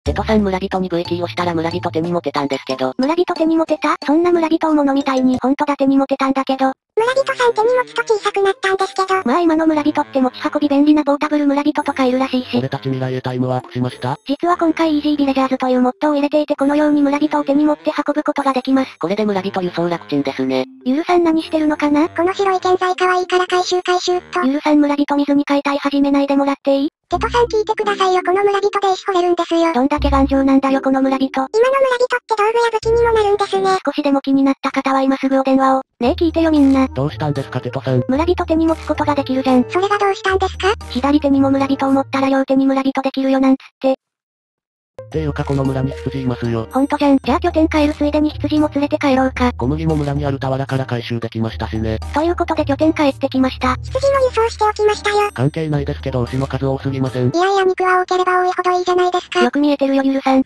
テトさん村人に V キーをしたら村人手に持てたんですけど。 村人手に持てた？そんな村人を物みたいにほんとだ手に持てたんだけど。 村人さん手に持つと小さくなったんですけど。 まあ今の村人って持ち運び便利なポータブル村人とかいるらしいし。 俺たち未来へタイムワープしました。 実は今回イージービレジャーズというモッドを入れていてこのように村人を手に持って運ぶことができます。 これで村人輸送楽ちんですね。 ゆるさん何してるのかな？ この白い建材可愛いから回収っと。 ゆるさん村人水に解体始めないでもらっていい？ テトさん聞いてくださいよ、この村人で石掘れるんですよ。 どんだけ頑丈なんだよこの村人。今の村人って道具や武器にもなるんですね。 少しでも気になった方は今すぐお電話を。ねえ聞いてよみんな。 どうしたんですかテトさん。 村人手に持つことができるじゃん。 それがどうしたんですか？ 左手にも村人を持ったら両手に村人できるよなんつって。 っていうかこの村に羊いますよ。 ほんとじゃん。じゃあ拠点帰るついでに羊も連れて帰ろうか。 小麦も村にある俵から回収できましたしね。 ということで拠点帰ってきました。 羊も輸送しておきましたよ。 関係ないですけど牛の数多すぎません。 いやいや肉は多ければ多いほどいいじゃないですか。 よく見えてるよゆるさん。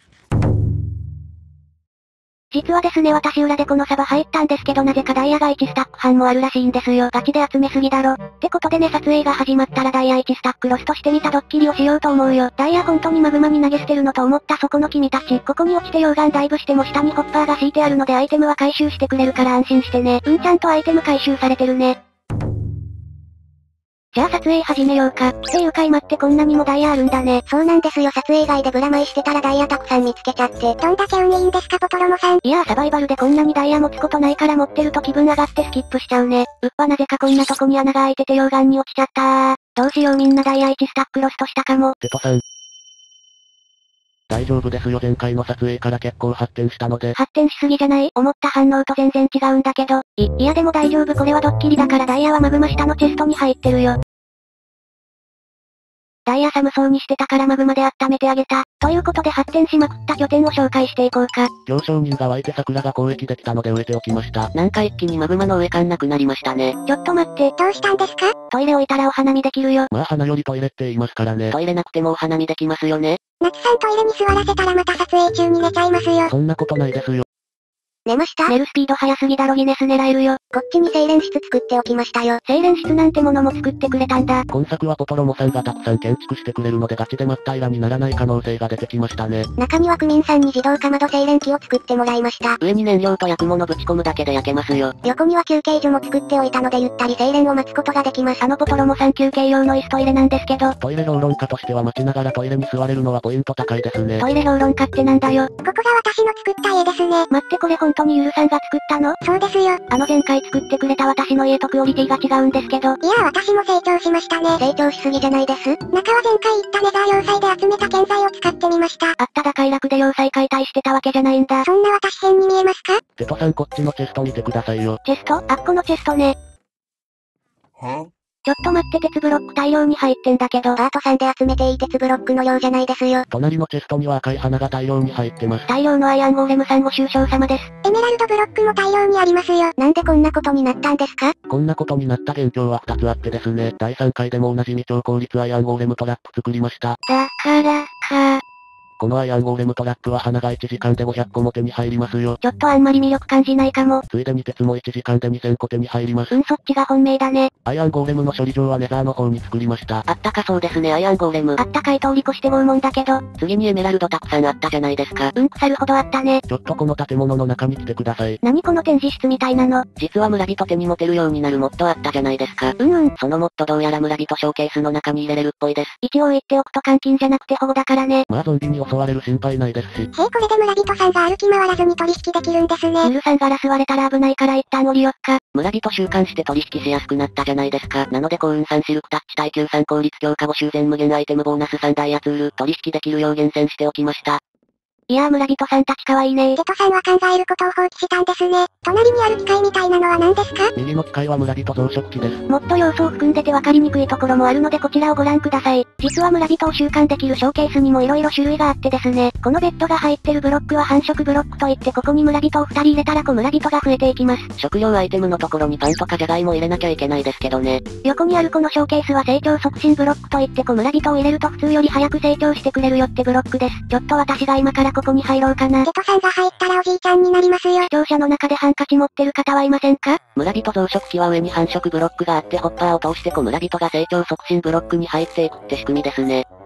実はですね私裏でこのサバ入ったんですけどなぜかダイヤが1スタック半もあるらしいんですよ。ガチで集めすぎだろ。ってことでね撮影が始まったらダイヤ1スタックロストしてみたドッキリをしようと思うよ。ダイヤ本当にマグマに投げ捨てるのと思ったそこの君たち。ここに落ちて溶岩ダイブしても下にホッパーが敷いてあるのでアイテムは回収してくれるから安心してね。ちゃんとアイテム回収されてるね。じゃあ撮影始めようか。っていうか今ってこんなにもダイヤあるんだね。 そうなんですよ撮影外でブラマイしてたらダイヤたくさん見つけちゃって。どんだけ運いいんですかポトロモさん。 いやーサバイバルでこんなにダイヤ持つことないから持ってると気分上がってスキップしちゃうね。なぜかこんなとこに穴が開いてて溶岩に落ちちゃったー。どうしようみんなダイヤ1スタックロストしたかも。 テトさん。大丈夫ですよ前回の撮影から結構発展したので。 発展しすぎじゃない？思った反応と全然違うんだけど。いやでも大丈夫これはドッキリだからダイヤはマグマ下のチェストに入ってるよ。ダイヤ寒そうにしてたからマグマで温めてあげた。ということで発展しまくった拠点を紹介していこうか。 行商人が湧いて桜が交易できたので植えておきました。なんか一気にマグマの植え感なくなりましたね。 ちょっと待って。 どうしたんですか？ トイレ置いたらお花見できるよ。 まあ花よりトイレって言いますからね。 トイレなくてもお花見できますよね。 夏さんトイレに座らせたらまた撮影中に寝ちゃいますよ。 そんなことないですよ。 寝ました？ 寝るスピード速すぎだろギネス狙えるよ。 こっちに精錬室作っておきましたよ。 精錬室なんてものも作ってくれたんだ。 今作はポトロモさんがたくさん建築してくれるのでガチで真っ平らにならない可能性が出てきましたね。 中にはクミンさんに自動かまど精錬機を作ってもらいました。 上に燃料と焼くものぶち込むだけで焼けますよ。 横には休憩所も作っておいたのでゆったり精錬を待つことができます。 ポトロモさん休憩用の椅子トイレなんですけど。 トイレ評論家としては待ちながらトイレに座れるのはポイント高いですね。 トイレ評論家ってなんだよ。 ここが私の作った家ですね。 待ってこれ本当にゆるさんが作ったの？ そうですよ。 前回作ってくれた私の家とクオリティが違うんですけど。 いや私も成長しましたね。 成長しすぎじゃないです？ 中は前回言ったネザー要塞で集めた建材を使ってみました。 だ快楽で要塞解体してたわけじゃないんだ。 そんな私変に見えますか？ テトさんこっちのチェスト見てくださいよ。 チェスト？このチェストね。ちょっと待って鉄ブロック大量に入ってんだけど。 アートさんで集めていい鉄ブロックの量じゃないですよ。 隣のチェストには赤い花が大量に入ってます。 大量のアイアンゴーレムさんご愁傷様です。 エメラルドブロックも大量にありますよ。なんでこんなことになったんですか？ こんなことになった元凶は2つあってですね。第3回でもおなじみ超効率アイアンゴーレムトラップ作りました。 だからか。 このアイアンゴーレムトラップは花が1時間で500個も手に入りますよ。 ちょっとあんまり魅力感じないかも。 ついでに鉄も1時間で2000個手に入ります。 そっちが本命だね。 アイアンゴーレムの処理場はネザーの方に作りました。 あったかそうですねアイアンゴーレム。あったかい通り越して拷問だけど。次にエメラルドたくさんあったじゃないですか。腐るほどあったね。 ちょっとこの建物の中に来てください。 何この展示室みたいなの。実は村人手に持てるようになるモッドあったじゃないですか。そのモッドどうやら村人ショーケースの中に入れれるっぽいです。一応言っておくと監禁じゃなくて保護だからね。 まあゾンビに襲われる心配ないですし。 これで村人さんが歩き回らずに取引できるんですね。 ゆるさんガラス割れたら危ないから一旦降りよっか。村人習慣して取引しやすくなったじゃないですか。なので幸運3シルクタッチ耐久3効率強化5修繕無限アイテムボーナス3ダイヤツール取引できるよう厳選しておきました。いやー村人さんたち可愛いね。 テトさんは考えることを放棄したんですね。隣にある機械みたいなのは何ですか？ 右の機械は村人増殖機です。 もっと要素を含んでて分かりにくいところもあるのでこちらをご覧ください。実は村人を習慣できるショーケースにも色々種類があってですね。このベッドが入ってるブロックは繁殖ブロックといってここに村人を2人入れたら子村人が増えていきます。食料アイテムのところにパンとかじゃがいも入れなきゃいけないですけどね。横にあるこのショーケースは成長促進ブロックといって子村人を入れると普通より早く成長してくれるよってブロックです。ちょっと私が今からここに入ろうかな。 テトさんが入ったらおじいちゃんになりますよ。 視聴者の中でハンカチ持ってる方はいませんか？村人増殖機は上に繁殖ブロックがあってホッパーを通して子村人が成長促進ブロックに入っていくって仕組みですね。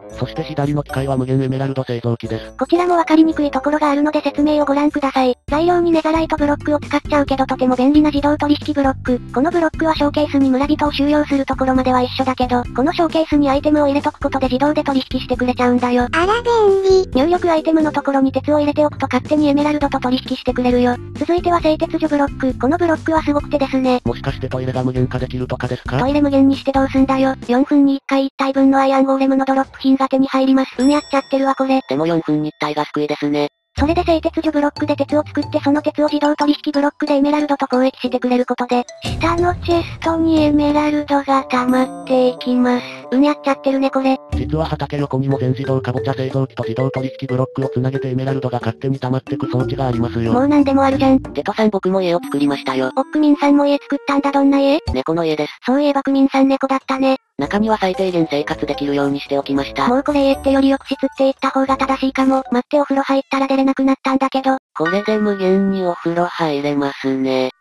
そして左の機械は無限エメラルド製造機です。 こちらもわかりにくいところがあるので説明をご覧ください。材料にネザライトブロックを使っちゃうけどとても便利な自動取引ブロック。このブロックはショーケースに村人を収容するところまでは一緒だけど、このショーケースにアイテムを入れとくことで自動で取引してくれちゃうんだよ。 あら便利。 入力アイテムのところに鉄を入れておくと勝手にエメラルドと取引してくれるよ。続いては製鉄所ブロック。このブロックはすごくてですね。 もしかしてトイレが無限化できるとかですか？ トイレ無限にしてどうすんだよ。4分に1回1体分のアイアンゴーレムのドロップ品が手に入ります。やっちゃってるわこれ。 でも4分に1体が救いですね。 それで製鉄所ブロックで鉄を作ってその鉄を自動取引ブロックでエメラルドと交易してくれることで、下のチェストにエメラルドが溜まっていきます。やっちゃってるねこれ。 実は畑横にも全自動カボチャ製造機と自動取引ブロックをつなげてエメラルドが勝手に溜まってく装置がありますよ。 もうなんでもあるじゃん。 テトさん僕も家を作りましたよ。 クミンさんも家作ったんだ。どんな家？ 猫の家です。 そういえばクミンさん猫だったね。 中には最低限生活できるようにしておきました。 もうこれ家ってより浴室って言った方が正しいかも。待ってお風呂入ったら出れなくなったんだけど。 これで無限にお風呂入れますね。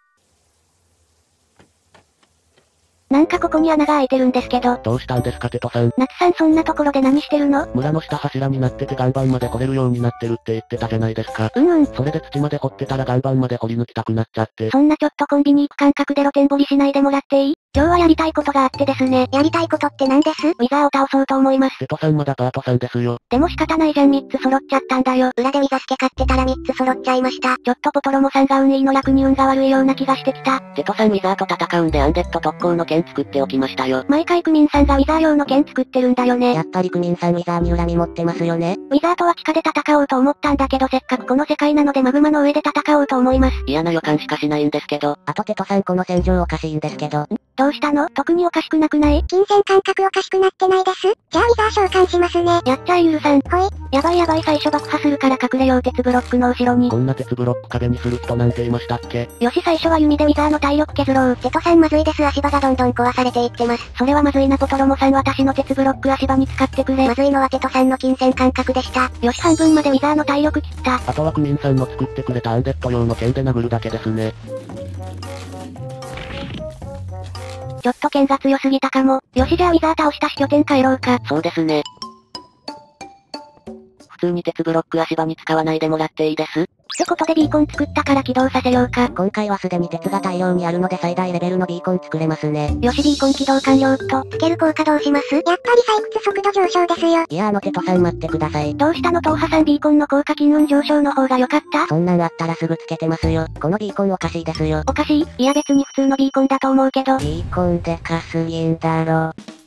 なんかここに穴が開いてるんですけど。 どうしたんですかテトさん。 夏さんそんなところで何してるの？ 村の下柱になってて岩盤まで掘れるようになってるって言ってたじゃないですか。それで土まで掘ってたら岩盤まで掘り抜きたくなっちゃって。 そんなちょっとコンビニ行く感覚で露天掘りしないでもらっていい？今日はやりたいことがあってですね。 やりたいことって何です？ ウィザーを倒そうと思います。 テトさんまだパートさんですよ。 でも仕方ないじゃん3つ揃っちゃったんだよ。 裏でウィザスケ買ってたら3つ揃っちゃいました。 ちょっとポトロモさんが運いいの逆に運が悪いような気がしてきた。 テトさんウィザーと戦うんでアンデッド特攻の剣作っておきましたよ。 毎回クミンさんがウィザー用の剣作ってるんだよね。 やっぱりクミンさんウィザーに恨み持ってますよね。 ウィザーとは地下で戦おうと思ったんだけどせっかくこの世界なのでマグマの上で戦おうと思います。 嫌な予感しかしないんですけど。 あとテトさんこの戦場おかしいんですけど。 どうしたの？特におかしくなくない？ 金銭感覚おかしくなってないです。じゃあウィザー召喚しますね。 やっちゃえゆるさん。 ほい。 やばい最初爆破するから隠れよう鉄ブロックの後ろに。 こんな鉄ブロック壁にする人なんていましたっけ？ よし最初は弓でウィザーの体力削ろう。 テトさんまずいです。足場がどんどん壊されていってます。 それはまずいなポトロモさん私の鉄ブロック足場に使ってくれ。 まずいのはテトさんの金銭感覚でした。 よし半分までウィザーの体力切った。 あとはクミンさんの作ってくれたアンデッド用の剣で殴るだけですね。 ちょっと剣が強すぎたかも。よしじゃあウィザー倒したし拠点帰ろうか。 そうですね。普通に鉄ブロック足場に使わないでもらっていいです？ ってことでビーコン作ったから起動させようか。 今回はすでに鉄が大量にあるので最大レベルのビーコン作れますね。 よしビーコン起動完了っと。 スケル効果どうします？やっぱり採掘速度上昇ですよ。いやテトさん待ってください。 どうしたの東波さんビーコンの効果金運上昇の方が良かった？ そんなんあったらすぐつけてますよ。このビーコンおかしいですよ。 おかしい？いや別に普通のビーコンだと思うけど。 ビーコンでかすぎんだろ。